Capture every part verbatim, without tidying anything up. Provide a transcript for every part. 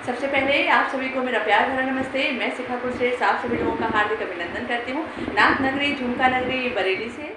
सबसे पहले आप सभी को मेरा प्यार भरा नमस्ते। मैं शिखापुर से आप सभी लोगों का हार्दिक अभिनंदन करती हूँ, नाक नगरी झुमका नगरी बरेली से।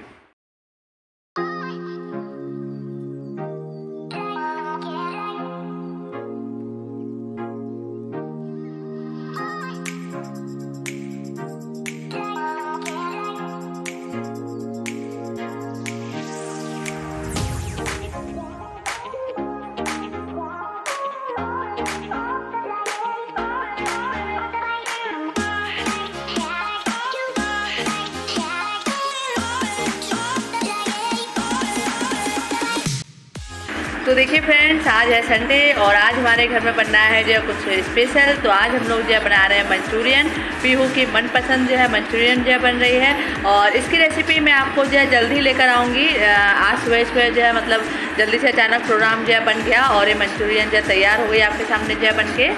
तो देखिए फ्रेंड्स, आज है संडे और आज हमारे घर में बनना है जो कुछ स्पेशल। तो आज हम लोग जो है बना रहे हैं मंचूरियन। पीहू की मनपसंद जो है मंचूरियन जो है बन रही है और इसकी रेसिपी मैं आपको जो है जल्दी लेकर आऊँगी। आज सुबह सुबह जो है मतलब जल्दी से अचानक प्रोग्राम जो है बन गया और ये मंचूरियन जो है तैयार हो गई आपके सामने जो है बन के।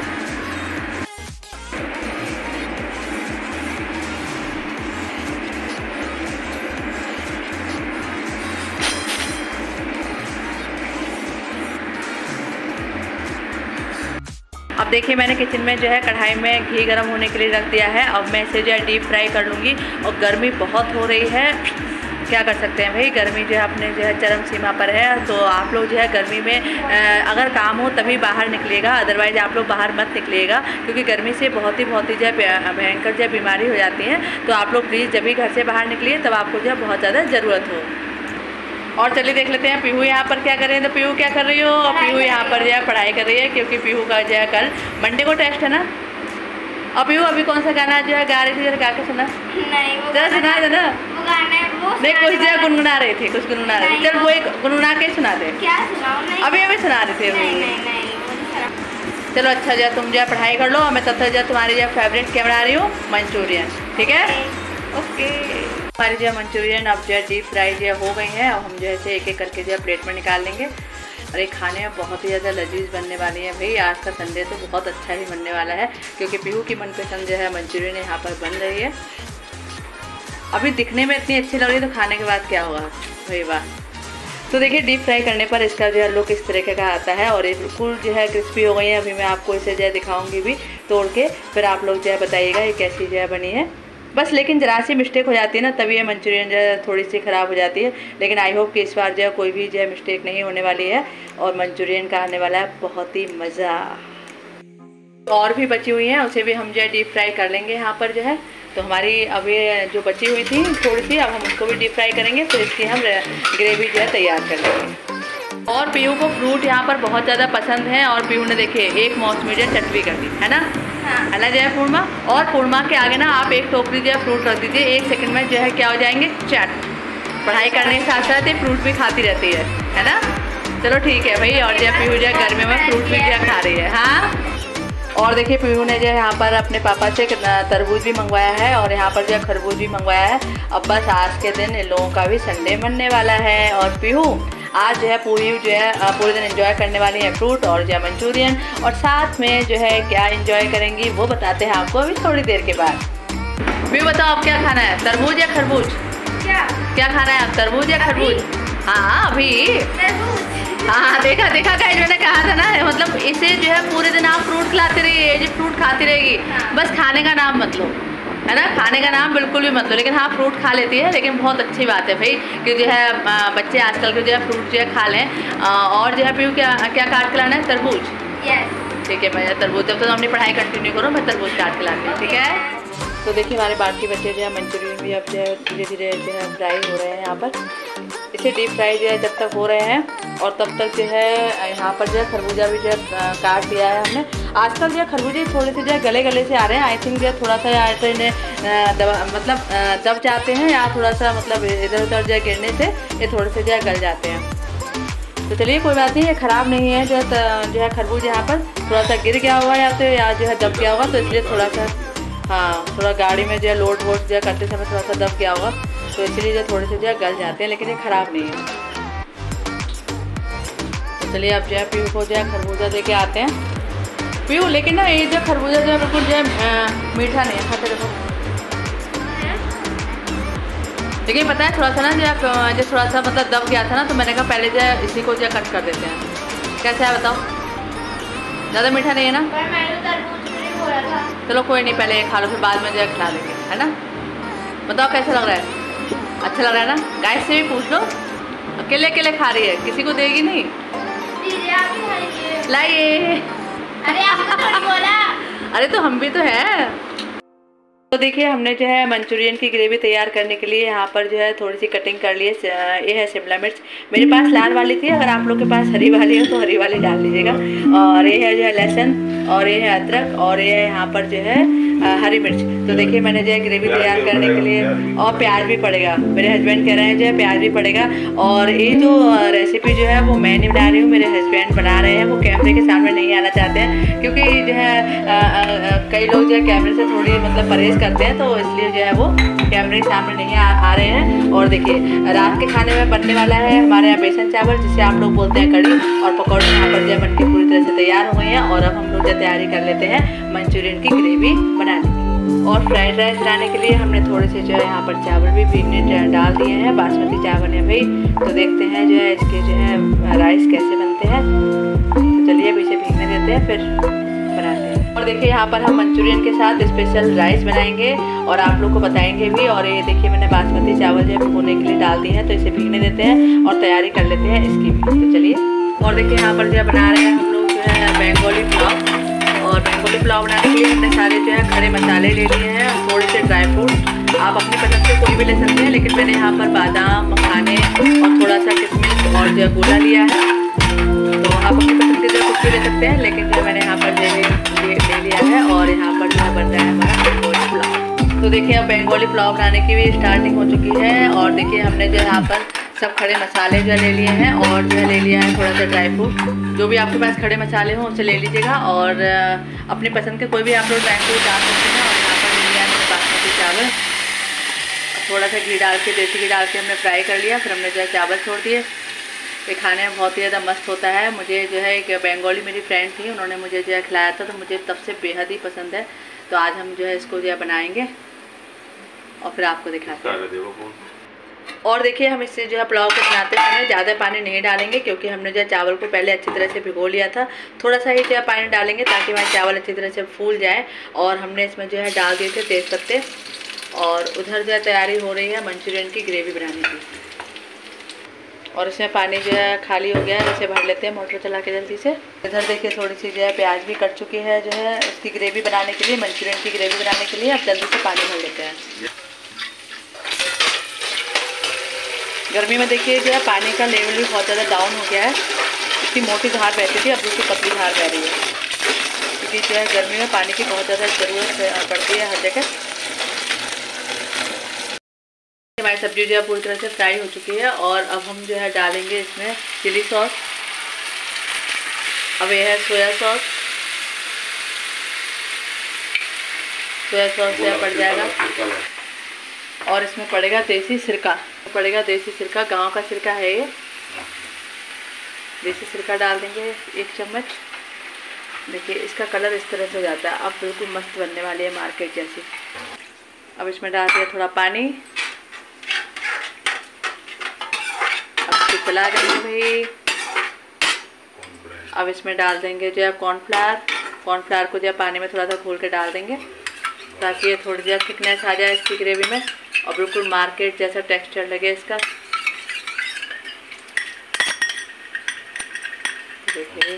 अब देखिए मैंने किचन में जो है कढ़ाई में घी गर्म होने के लिए रख दिया है। अब मैं इसे जो है डीप फ्राई कर लूँगी और गर्मी बहुत हो रही है, क्या कर सकते हैं भाई, गर्मी जो है अपने जो है चरम सीमा पर है। तो आप लोग जो है गर्मी में अगर काम हो तभी बाहर निकलिएगा, अदरवाइज़ आप लोग बाहर मत निकलिएगा क्योंकि गर्मी से बहुत ही बहुत ही जो है भयंकर जो है बीमारी हो जाती है। तो आप लोग प्लीज़ जब भी घर से बाहर निकलिए तब आपको जो है बहुत ज़्यादा ज़रूरत हो। और चलिए देख लेते हैं पीहू यहाँ पर क्या कर रहे हैं। तो पीहू क्या कर रही हो? और पीहू यहाँ पर जो है पढ़ाई कर रही है क्योंकि पीहू का जो है कल मंडे को टेस्ट है ना। और पीहू अभी कौन सा गाना जो है गा रही थी, जरा गा के सुना। नहीं वो जरा सुना दे ना। वो गाना वो नहीं कुछ जो है गुनगुना रही थी, कुछ गुनगुना रही थी। चल वो एक गुनगुना के सुना दे। क्या सुनाऊं? नहीं अभी अभी सुना रही थी अभी। नहीं नहीं नहीं। चलो अच्छा जो है तुम जो है पढ़ाई कर लो और मैं तब तक जो है तुम्हारी जो है फेवरेट क्या बना रही हूँ, मंचूरियन। ठीक है, ओके। हमारी जो है मंचूरियन अब जो है डीप फ्राई जो है हो गई है। अब हम जो है इसे एक एक करके जो है प्लेट में निकाल लेंगे और ये खाने में बहुत ही ज़्यादा लजीज बनने वाली है भाई। आज का संडे तो बहुत अच्छा ही बनने वाला है क्योंकि पीहू की मनपसंद जो है मंचूरियन यहाँ पर बन रही है। अभी दिखने में इतनी अच्छी लग रही है तो खाने के बाद क्या होगा भाई, वाह। तो देखिए डीप फ्राई करने पर इसका जो है लुक इस तरीके का आता है और ये बिल्कुल जो है क्रिस्पी हो गई है। अभी मैं आपको इसे जो है दिखाऊंगी भी तोड़ के, फिर आप लोग जो है बताइएगा ये कैसी जो है बनी है। बस लेकिन ज़रा सी मिस्टेक हो जाती है ना तभी ये मंचूरियन जो है थोड़ी सी ख़राब हो जाती है, लेकिन आई होप कि इस बार जो है कोई भी जो है मिस्टेक नहीं होने वाली है और मंचूरियन का आने वाला है बहुत ही मज़ा। और भी बची हुई हैं उसे भी हम जो है डीप फ्राई कर लेंगे यहाँ पर जो है। तो हमारी अभी जो बची हुई थी थोड़ी सी, अब हम उसको भी डीप फ्राई करेंगे, फिर इसकी हम ग्रेवी जो है तैयार कर लेंगे। और पीहू को फ्रूट यहाँ पर बहुत ज़्यादा पसंद है और पीहू ने देखिए एक मौसमी जो चटनी कर दी है ना, है ना जो है पूर्णिमा। और पूर्णिमा के आगे ना आप एक टोकरी जो है फ्रूट रख दीजिए, एक सेकंड में जो है क्या हो जाएंगे, चट। पढ़ाई करने के साथ साथ ये फ्रूट भी खाती रहती है, है ना। चलो ठीक है भाई। और जो है पीहू जो है गर्मी में फ्रूट भी जो है खा रही है। हाँ, और देखिए पीहू ने जो है यहाँ पर अपने पापा से तरबूज भी मंगवाया है और यहाँ पर जो है खरबूज भी मंगवाया है। अब बस आज के दिन इन लोगों का भी संडे बनने वाला है और पीहू आज जो है पूरी जो है पूरे दिन एंजॉय करने वाली है फ्रूट और जो है मंचूरियन, और साथ में जो है क्या एंजॉय करेंगी वो बताते हैं आपको अभी थोड़ी देर के बाद। पीहू बताओ आप क्या खाना है, तरबूज या खरबूज? क्या क्या खाना है आप, तरबूज या खरबूज? हाँ अभी। हाँ देखा देखा गाइस, मैंने कहा था ना, मतलब इसे जो है पूरे दिन आप फ्रूट खिलाते रहिए, ये फ्रूट खाती रहेगी। हाँ। बस खाने का नाम मत लो, है ना, खाने का नाम बिल्कुल भी मत लो। लेकिन हाँ फ्रूट खा लेती है, लेकिन बहुत अच्छी बात है भाई कि जो है बच्चे आजकल के जो है फ्रूट जो है खा लें। और जो है पीहू क्या क्या काट के लाना है, तरबूज? यस ठीक है मैं तरबूज, जब तक तो अपनी पढ़ाई कंटिन्यू करो मैं तरबूज काट के लाती हूँ, ठीक है। तो देखिए हमारे बाकी बच्चे जो है मंचूरियन भी अब जो है धीरे धीरे जो है फ्राई हो रहे हैं यहाँ पर। इसे डीप फ्राई जो है जब तक हो रहे हैं और तब तक जो है यहाँ पर जो है खरबूजा भी जो है काट दिया है हमने। आजकल जो है खरबूजे थोड़े से जो है गले गले से आ रहे हैं, आई थिंक जो है थोड़ा सा या तो इन्हें दबा मतलब दब जाते हैं या थोड़ा सा मतलब इधर उधर जो है गिरने से ये थोड़े से जो है गल जाते हैं। तो चलिए कोई बात नहीं, ये ख़राब नहीं है। जो है जो है खरबूज यहाँ पर थोड़ा सा गिर गया होगा या तो या जो है दब गया होगा, तो इसलिए थोड़ा सा हाँ थोड़ा गाड़ी में जो है लोड वोड जो है करते समय थोड़ा सा दब गया होगा, तो इसलिए जो थोड़े से जो है गल जाते हैं, लेकिन ये ख़राब नहीं है। तो चलिए अब जो है पीहू को जो है खरबूजा दे के आते हैं। पीहू लेकिन ना ये जो खरबूजा जो है बिल्कुल जो है मीठा नहीं है, खाते देखो। लेकिन पता है थोड़ा सा ना जो है जो थोड़ा सा मतलब दब गया था ना, तो मैंने कहा पहले जो है इसी को जो है कट कर देते हैं। कैसे है बताओ? ज़्यादा मीठा नहीं है ना? पर मैंने तरबूज नहीं बोला था। चलो कोई नहीं, पहले ये खा लो फिर बाद में जो है खिला देंगे, है ना? बताओ कैसा लग रहा है? अच्छा लग रहा है ना? गाइस से भी पूछ लो, अकेले अकेले खा रही है, किसी को देगी नहीं। दीदी आप ही खाइए। लाइए। अरे आपको थोड़ी बोला। अरे तो हम भी तो है। तो देखिए हमने जो है मंचूरियन की ग्रेवी तैयार करने के लिए यहाँ पर जो है थोड़ी सी कटिंग कर ली है। ये है शिमला मिर्च, मेरे पास लाल वाली थी, अगर आप लोग के पास हरी वाली हो तो हरी वाली डाल लीजिएगा। और ये है जो है लहसुन, और ये है अदरक, और ये है यहाँ पर जो है हरी मिर्च। तो देखिए मैंने जो है ग्रेवी तैयार करने के लिए, और प्याज भी पड़ेगा, मेरे हस्बैंड कह रहे हैं जो है प्याज भी पड़ेगा। और ये जो रेसिपी जो है वो मैं नहीं बना रही हूँ, मेरे हस्बैंड बना रहे हैं। वो कैमरे के सामने नहीं आना चाहते हैं क्योंकि जो है आ, आ, कई लोग जो है कैमरे से थोड़ी मतलब परहेज करते हैं, तो इसलिए जो है वो कैमरे के सामने नहीं आ, आ रहे हैं। और देखिए रात के खाने में बनने वाला है हमारे यहाँ बेसन चावल, जिसे आप लोग बोलते हैं कढ़ी, और पकौड़े यहाँ पर जो है बनके पूरी तरह से तैयार हो गए हैं। और अब हम लोग जो तैयारी कर लेते हैं मंचूरियन की ग्रेवी बनाने की। और फ्राइड राइस बनाने के लिए हमने थोड़े से जो है यहाँ पर चावल भी भीगने डाल दिए हैं, बासमती चावल है भाई। तो देखते हैं जो है इसके जो है राइस कैसे बनते हैं। तो चलिए अभी इसे भीगने देते हैं फिर बनाते हैं। और देखिए यहाँ पर हम मंचूरियन के साथ स्पेशल राइस बनाएंगे और आप लोग को बताएंगे भी। और ये देखिए मैंने बासमती चावल जो है भिगोने के लिए डाल दिए हैं, तो इसे भीगने देते हैं और तैयारी कर लेते हैं इसकी भी। तो चलिए, और देखिए यहाँ पर जो है बना रहे हैं हम लोग जो है बंगाली पुलाव। और बंगाली पुलाव बनाने के लिए हमने सारे जो है खड़े मसाले ले लिए हैं, थोड़े से ड्राई फ्रूट, आप अपनी पसंद से कोई भी ले सकते हैं, लेकिन मैंने यहाँ पर बादाम, मखाने और थोड़ा सा किशमिश और जो है गोला लिया है। तो आप अपनी पसंद के जो कुछ भी ले सकते हैं, लेकिन जो मैंने यहाँ पर ले, ले, ले लिया है। और यहाँ पर जो है बन रहा है हमारा बंगाली पुलाव। तो देखिए अब बंगाली पुलाव बनाने की भी स्टार्टिंग हो चुकी है। और देखिए हमने जो है यहाँ पर सब खड़े मसाले जो ले लिए हैं, और जो है ले लिया है थोड़ा सा ड्राई फ्रूट, जो भी आपके पास खड़े मसाले हों उसे ले लीजिएगा। और अपनी पसंद के कोई भी आप लोग ड्राई फ्रूट डाल सकते हैं। और यहाँ पर ले लिया है बासमती चावल, थोड़ा सा घी डाल के, देसी घी डाल के हमने फ्राई कर लिया। फिर हमने जो है चावल छोड़ दिए। ये खाने में बहुत ही ज़्यादा मस्त होता है। मुझे जो है एक बंगाली मेरी फ्रेंड थी, उन्होंने मुझे जो है खिलाया था, तो मुझे तब से बेहद ही पसंद है। तो आज हम जो है इसको जो है बनाएंगे और फिर आपको दिखाते हैं। और देखिए हम इससे जो है पुलाव को बनाते समय ज़्यादा पानी नहीं डालेंगे, क्योंकि हमने जो है चावल को पहले अच्छी तरह से भिगो लिया था। थोड़ा सा ही जो है पानी डालेंगे ताकि हमारे चावल अच्छी तरह से फूल जाए। और हमने इसमें जो है डाल दिए थे तेज पत्ते। और उधर जो है तैयारी हो रही है मंचूरियन की ग्रेवी बनाने की। और इसमें पानी जो है खाली हो गया है, इसे भर लेते हैं मोटर चला के जल्दी से। इधर देखिए थोड़ी सी जो है प्याज भी कट चुकी है जो है उसकी ग्रेवी बनाने के लिए, मंचूरियन की ग्रेवी बनाने के लिए। अब जल्दी से पानी भर लेते हैं। गर्मी में देखिए जो है पानी का लेवल भी बहुत ज़्यादा डाउन हो गया है। इतनी मोटी धार बहती थी, अब दूसरी पतली धार बह रही है, क्योंकि जो है गर्मी में पानी की बहुत ज़्यादा ज़रूरत पड़ती है हर जगह। हमारी सब्जी जो है पूरी तरह से फ्राई हो चुकी है। और अब हम जो है डालेंगे इसमें चिली सॉस। अब ये है सोया सॉस, सोया सॉस से पड़ जाएगा। और इसमें पड़ेगा देसी सिरका, पड़ेगा देसी सिरका, गांव का सिरका है ये। देसी सिरका डाल देंगे एक चम्मच। देखिए इसका कलर इस तरह से हो जाता है, अब बिल्कुल मस्त बनने वाली है मार्केट जैसी। अब इसमें डाल दिया थोड़ा पानी, अब इसको चला देंगे भाई। अब इसमें डाल देंगे जो है कॉर्नफ्लावर। कॉर्नफ्लावर को जो है पानी में थोड़ा सा घोल के डाल देंगे, ताकि ये थोड़ी सी थिकनेस आ जाए इसकी ग्रेवी में और बिल्कुल मार्केट जैसा टेक्सचर लगे इसका। देखिए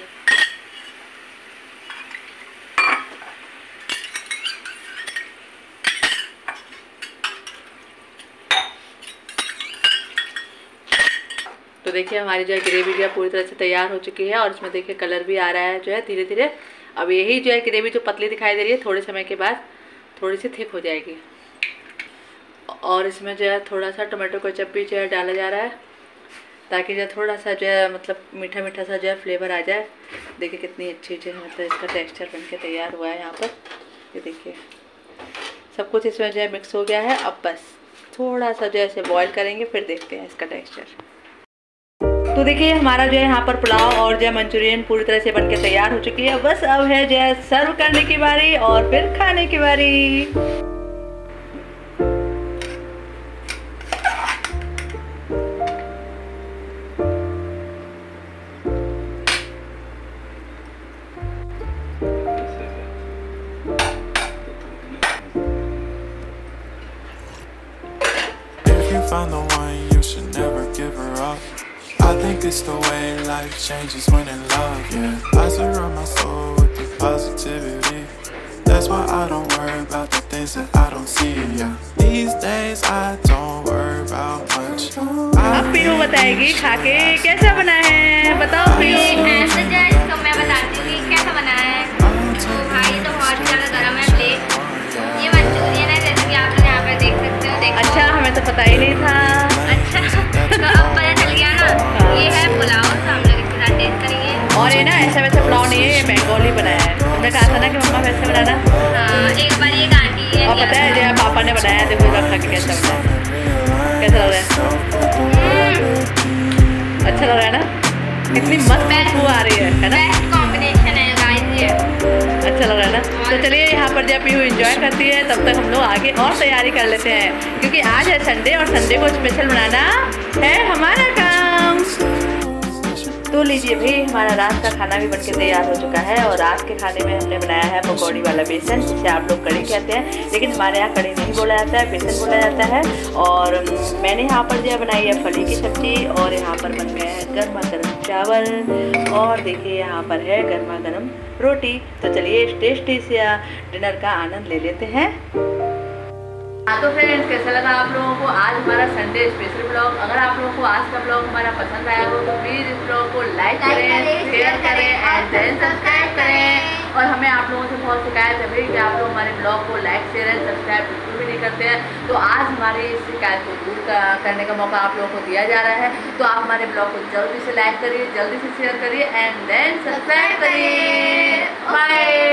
तो देखिए हमारी जो है ग्रेवी जो है पूरी तरह से तैयार हो चुकी है। और इसमें देखिए कलर भी आ रहा है जो है धीरे धीरे। अब यही जो है ग्रेवी जो पतली दिखाई दे रही है, थोड़े समय के बाद थोड़ी सी थिक हो जाएगी। और इसमें जो है थोड़ा सा टोमेटो केचप भी जो है डाला जा रहा है, ताकि जो है थोड़ा सा जो है मतलब मीठा मीठा सा जो है फ्लेवर आ जाए। देखिए कितनी अच्छी जो है मतलब इसका टेक्सचर बनके तैयार हुआ है यहाँ पर। ये देखिए सब कुछ इसमें जो है मिक्स हो गया है। अब बस थोड़ा सा जो है इसे बॉईल करेंगे, फिर देखते हैं इसका टेक्सचर। तो देखिए हमारा जो है यहाँ पर पुलाव और जो है मंचूरियन पूरी तरह से बनके तैयार हो चुकी है। बस अब है जो है सर्व करने की बारी और फिर खाने की बारी। find the one, you should never give her up. I think it's the way life changes when in love, yeah. I surround my soul with the positivity. That's why I don't worry about the things that I don't see, yeah. These days I don't worry about much. अब पीहू बताएगी खाके कैसा बना है, बताओ पीहू। ऐसे जो इसको मैं बताती हूँ कि कैसा बना है। तो भाई तो बहुत ज़्यादा गर्म है प्लेट। ये मंचूरियन है जैसे कि आप लोग यहाँ पे देख सकते हो। देखो। अच्छा हमें तो पता ही नहीं था। अच्छा तो अब पता चल गया ना। ये है पुलाव, तो हम लोग इसके साथ टेस्ट करेंगे। और ये ना ऐसा वैसा पुलाव नहीं है, ये बंगाली बनाया है। तुमने कहा था ना कि मम्मा वैसे बनाना। हाँ एक बार ये आंटी है। और पता है जो पापा ने बनाया, देखो इधर खा के कैसा बना है, कैसा लग रहा है? अच्छा लग रहा है ना? कितनी मस्त खुशबू आ रही है, है ना? बेस्ट कॉम्बिनेशन है गाइस ये। अच्छा लग रहा है ना? तो चलिए यहाँ पर जब पीहू एंजॉय करती है तब तक हम लोग आगे और तैयारी कर लेते हैं, क्योंकि आज है संडे और संडे को स्पेशल बनाना है हमारा काम। तो लीजिए भाई, हमारा रात का खाना भी बनके तैयार हो चुका है। और रात के खाने में हमने बनाया है पकौड़ी वाला बेसन, जिसे आप लोग कड़ी कहते हैं, लेकिन हमारे यहाँ कड़ी नहीं बोला जाता है, बेसन बोला जाता है। और मैंने यहाँ पर जो बनाई है फली की सब्जी, और यहाँ पर बन गया है गर्मा गर्म चावल, और देखिए यहाँ पर है गर्मा गर्म रोटी। तो चलिए इस टेस्टी से डिनर का आनंद ले लेते हैं। हाँ तो फ्रेंड्स, कैसा लगा आप लोगों को आज हमारा संडे स्पेशल ब्लॉग? अगर आप लोगों को आज का ब्लॉग हमारा पसंद आया हो तो प्लीज़ इस ब्लॉग को लाइक करें, शेयर करें एंड देन सब्सक्राइब करें। और हमें आप लोगों से बहुत शिकायत है भाई कि आप लोग हमारे ब्लॉग को लाइक शेयर एंड सब्सक्राइब बिल्कुल भी नहीं करते हैं। तो आज हमारी इस शिकायत को दूर करने का मौका आप लोगों को दिया जा रहा है। तो आप हमारे ब्लॉग को जल्दी से लाइक करिए, जल्दी से शेयर करिए एंड देन सब्सक्राइब करिए। बाय।